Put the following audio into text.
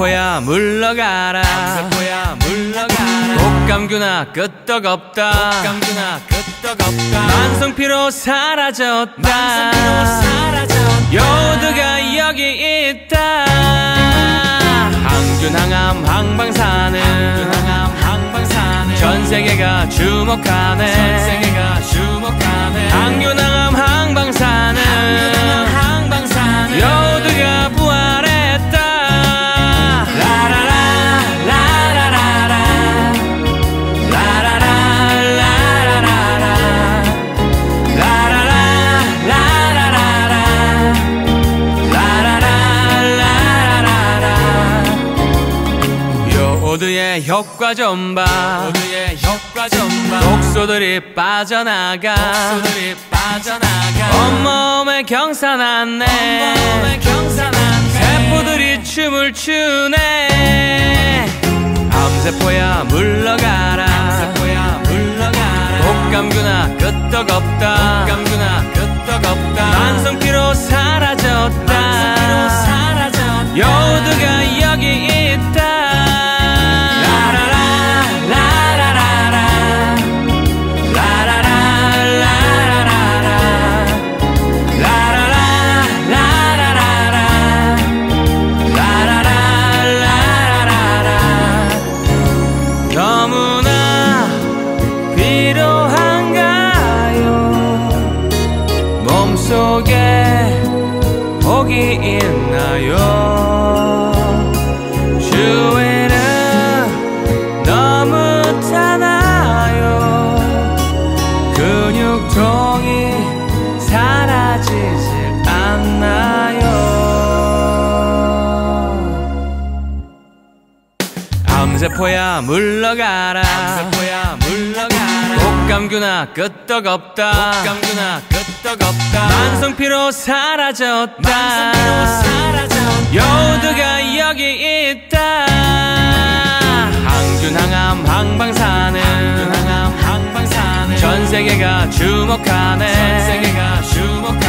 밤세포야 물러가라. 밤세포야 물러가라. 독감균아 끄떡없다. 독감균아 끄떡없다. 만성피로 사라졌다. 만성피로 사라졌다. 요오드가 여기 있다. 항균항암 항방사능. 항균항암 항방사능. 전세계가 주목하네. 전세계가 주목하네. 항균항암 항방사능. 항균항암 항방사능. 요오드가 부활했다. 라라라 라라라라 라라라 라라라라 라라라 라라라라 라라라 라라라라. 요오드의 효과 좀 봐. 요오드의 효과 좀 봐. 독소들이 빠져나가. 독소들이 빠져나가. 온몸에 경사났네. 온몸에 경사났네. 세포들이 춤을 추네. 밤세포야 물러가라. 밤세포야 물러가라. 독감균아 끄떡없다. 독감균아 끄떡없다. 만성피로 사라졌다. 만성피로 사라졌다. 요오드가 여기 있다. 라라라 라라라라 라라라 라라라라 라라라 라라라라 라라라 라라라라. 너무나 필요한가요? 몸속에 복이 있나요? 주위는 너무 타나요? 근육통이 사라지질 않나요? 밤세포야 물러가라. 밤세포야 물러가라. 독감균아 끄떡없다. 독감균아 끄떡없다. 만성피로 사라졌다. 만성피로 사라졌다. 요오드가 여기 있다. 항균항암 항방사능. 항균항암 항방사능. 전세계가 주목하네. 전세계가 주목하네.